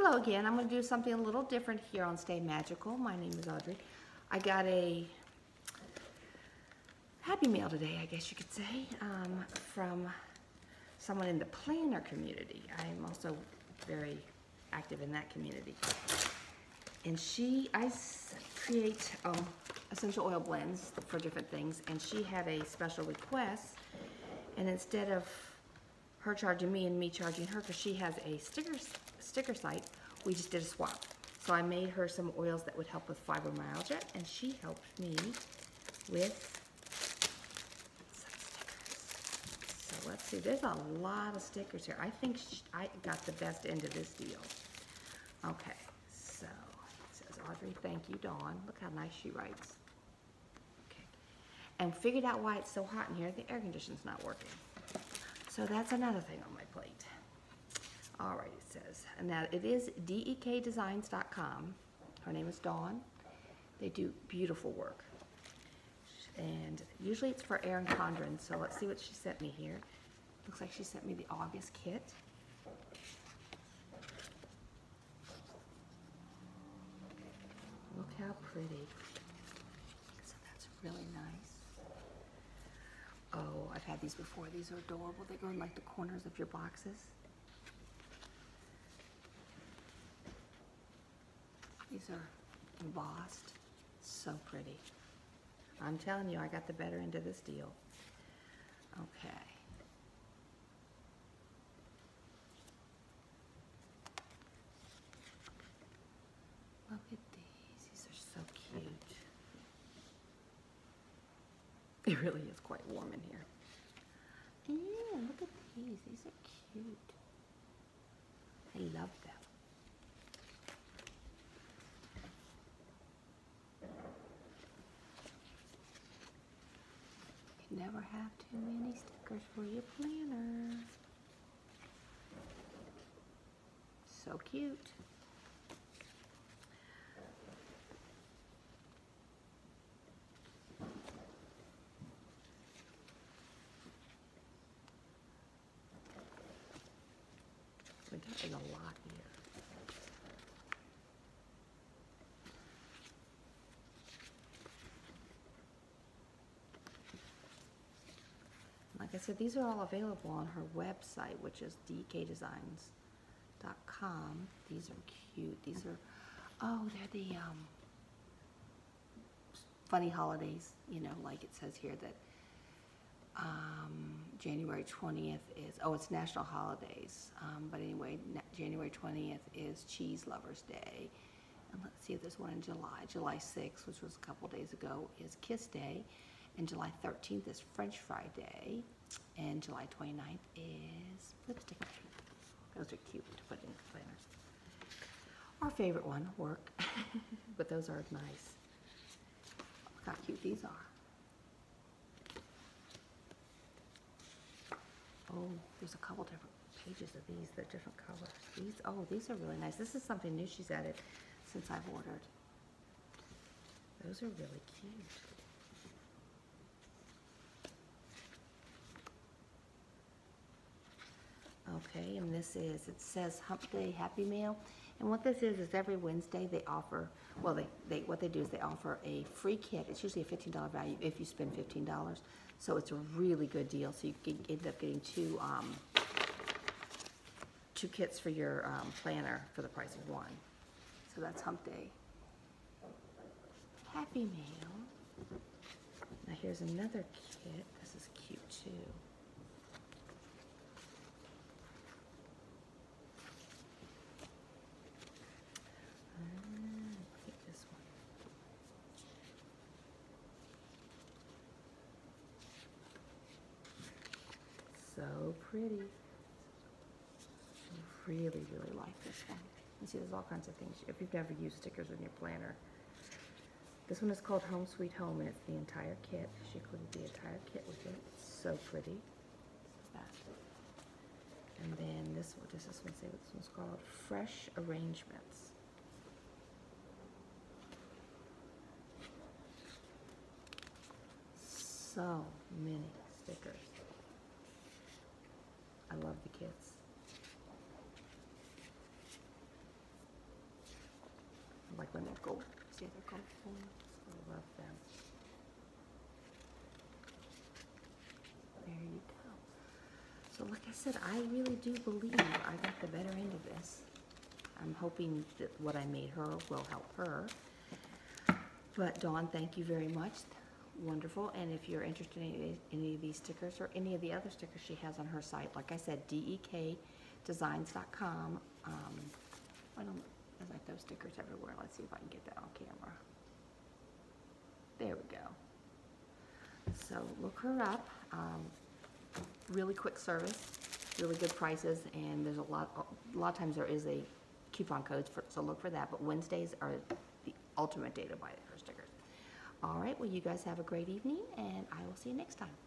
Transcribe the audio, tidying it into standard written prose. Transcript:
Hello again. I'm going to do something a little different here on Stay Magical. My name is Audrey. I got a happy mail today, I guess you could say, from someone in the planner community. I'm also very active in that community. And I create essential oil blends for different things, and she had a special request, and instead of her charging me and me charging her, because she has a sticker site, we just did a swap. So I made her some oils that would help with fibromyalgia, and she helped me with some stickers. So let's see, there's a lot of stickers here. I think I got the best end of this deal. Okay, so it says, Audrey, thank you, Dawn. Look how nice she writes. Okay, and figured out why it's so hot in here. The air conditioning's not working. So that's another thing on my plate. All right, it says, and now it is DEKdesigns.com. Her name is Dawn. They do beautiful work. And usually it's for Erin Condren, so let's see what she sent me here. Looks like she sent me the August kit. Look how pretty. So that's really nice. Oh, I've had these before. These are adorable. They go in like the corners of your boxes. These are embossed. So pretty. I'm telling you, I got the better end of this deal. Okay. Look at these. These are so cute. It really is quite warm in here. Yeah, look at these. These are cute. I love them. You never have too many stickers for your planner. So cute. There's a lot here. Like I said, these are all available on her website, which is DEKdesigns.com. These are cute. These are, oh, they're the funny holidays. You know, like it says here that January 20th is, oh, it's national holidays. But anyway, January 20th is Cheese Lovers Day. And let's see if there's one in July. July 6th, which was a couple days ago, is Kiss Day. And July 13th is French Fry Day. And July 29th is Lipstick Day. Those are cute to put in the planner. Our favorite one, work. But those are nice. Look how cute these are. Oh, there's a couple different pages of these. They're different colors. These are really nice. This is something new she's added since I've ordered. Those are really cute. Okay, and this is, it says Hump Day Happy Meal. And what this is every Wednesday they offer, well, what they do is they offer a free kit. It's usually a $15 value if you spend $15. So it's a really good deal. So you can end up getting two kits for your planner for the price of one. So that's Hump Day Happy Meal. Now here's another kit. This is cute too. So pretty. I really, really like this one. You see, there's all kinds of things. If you've never used stickers in your planner, this one is called Home Sweet Home, and it's the entire kit. She included the entire kit with it. It's so pretty. That. And then this one, does this one say what this one's called? Fresh Arrangements. So many stickers. I love the kits. like when they're gold. See how they're gold foils? I love them. There you go. So like I said, I really do believe I got the better end of this. I'm hoping that what I made her will help her. But Dawn, thank you very much. Wonderful. And if you're interested in any of these stickers or any of the other stickers she has on her site, like I said, DEKdesigns.com. I like those stickers everywhere. Let's see if I can get that on camera. There we go. So look her up. Really quick service, really good prices, and there's a lot of times there is a coupon codes, so look for that. But Wednesdays are the ultimate day to buy her stickers. All right, well, you guys have a great evening, and I will see you next time.